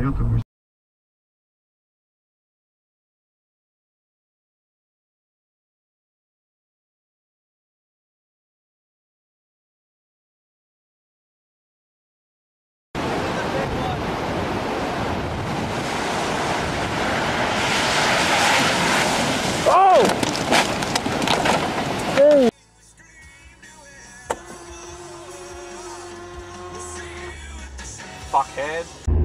тобой. Fuckhead.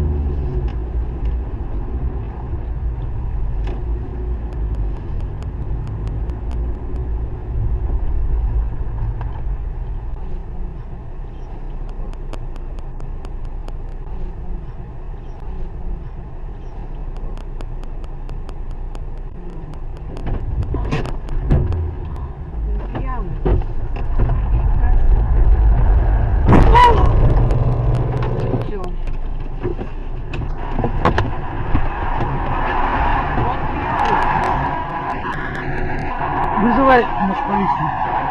Вызывай наш полицию.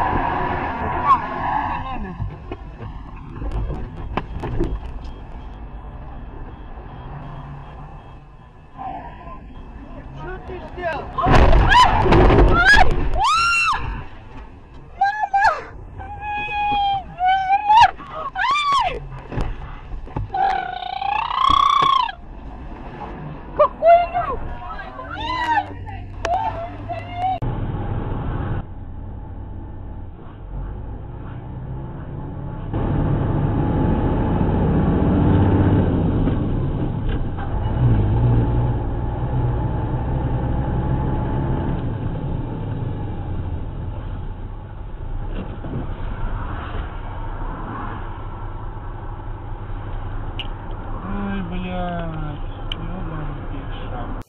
Что ты сделал? Ой, блядь. Ёбаный пиша.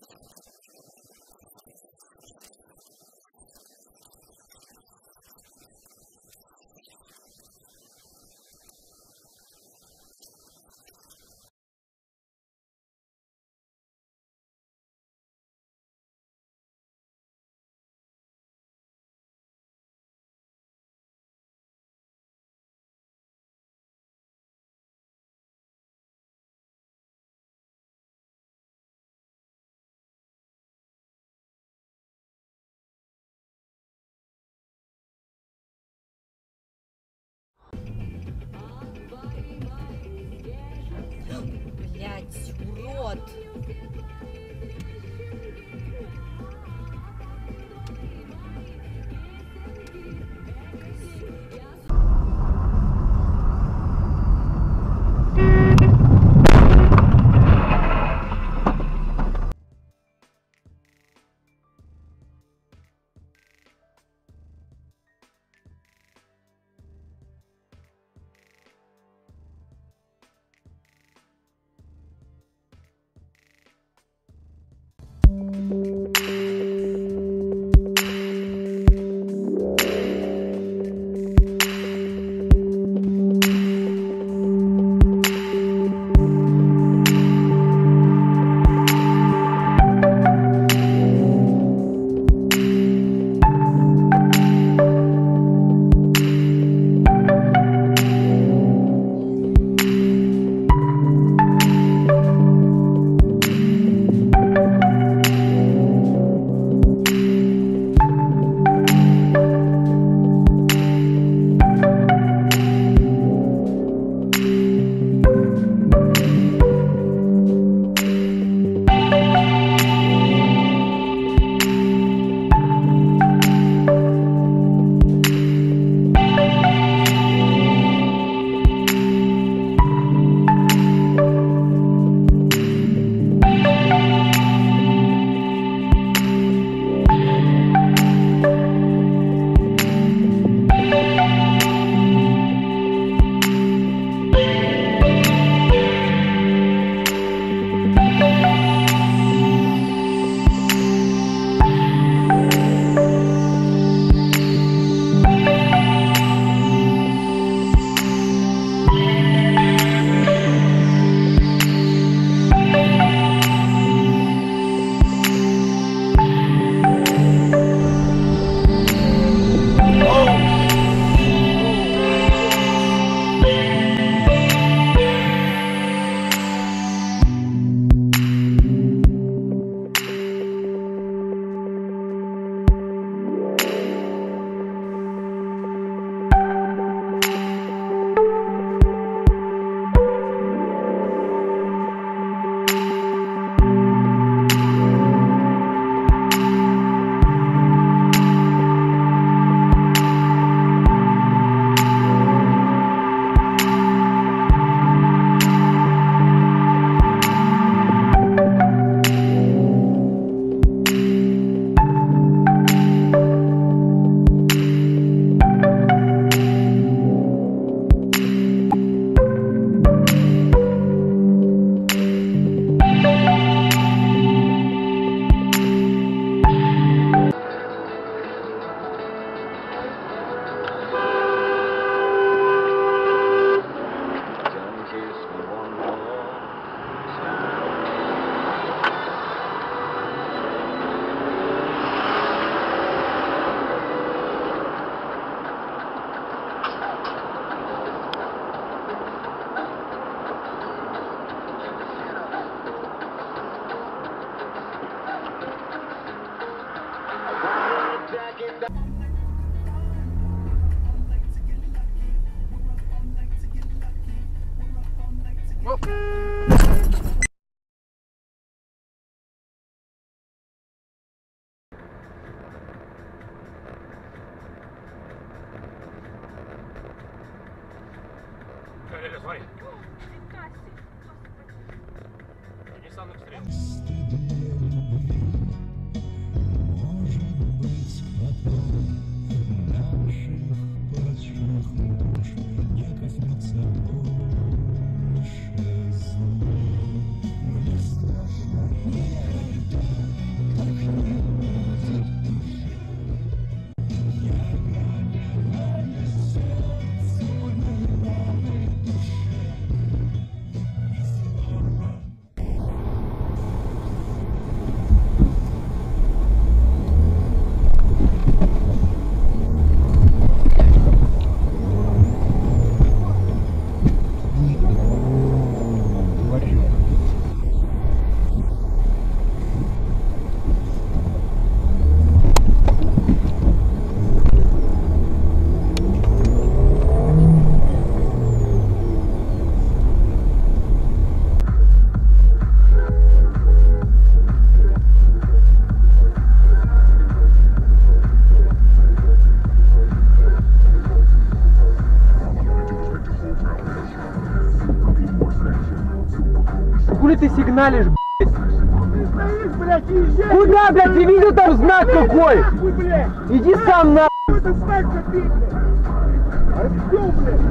Блять, урод! Смотри. Nissan X-Trail. Хули ты сигналишь, блядь? Куда, блядь? Я видел там знак какой! Иди сам на. Это знак забей, блядь! Арестил, блядь!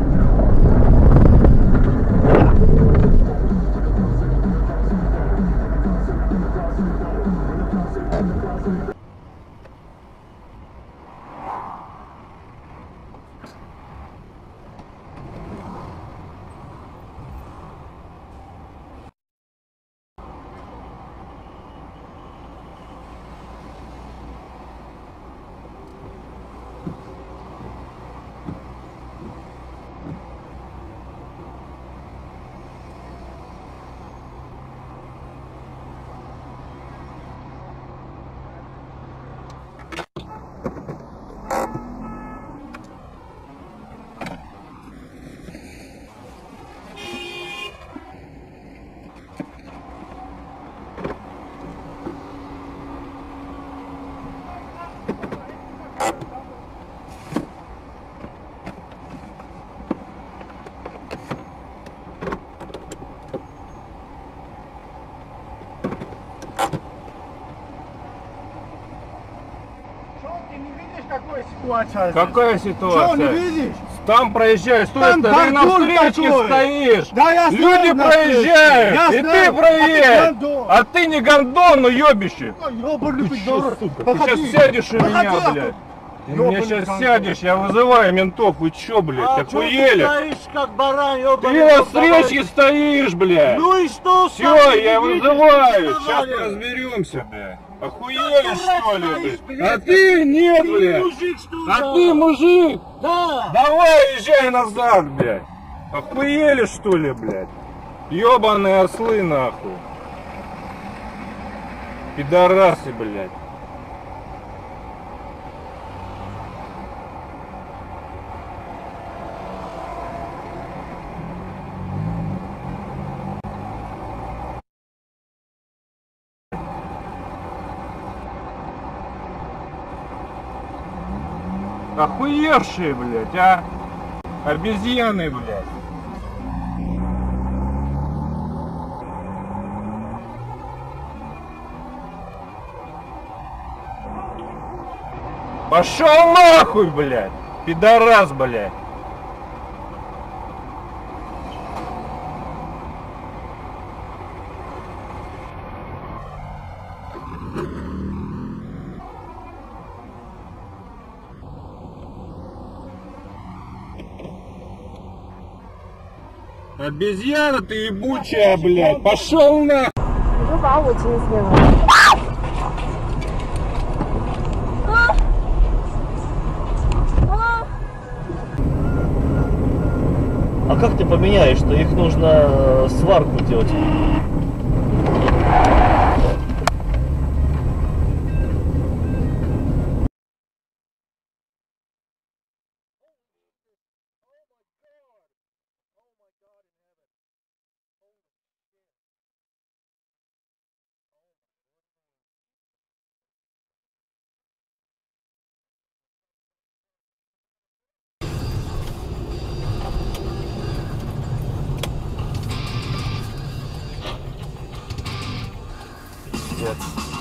Ситуация. Какая Что, ситуация? не видишь? Там проезжаешь, стой, Там ты на гондон встречке такой. стоишь. Да, я Люди знаю, на проезжают, встречке. Я и знаю, ты а ты проедешь. гондон. А ты не гондон, но ёбище. Ёбаный Ты ты, чё, дура. сука? Ты Походи. сейчас сядешь у меня, Походи, блядь. Ты ёбаный меня сейчас гондон. сядешь, я вызываю ментов. Вы чё, блядь, А охуели? чё ты стоишь, как баран, ёбаный? Ты на рот, встречке стоишь, блядь. Ну и что? Все, сам я не видишь, вызываю. что Сейчас говорю? разберемся, блядь. Охуели, Ты что ли, стоишь, блядь? блядь? А ты нет, Ты блядь. мужик, что ли? А ты мужик. Да. Давай, езжай назад, блядь. Охуели, что ли, блядь? Ёбаные ослы, нахуй. Пидорасы, блядь. Охуевшие, блядь, а? Обезьяны, блядь. Пошел нахуй, блядь. Пидорас, блядь. Обезьяна ты ебучая, блядь. Пошел нахуй. 你就把我亲死了。 А как ты поменяешь-то? Их нужно сварку делать. пиздец.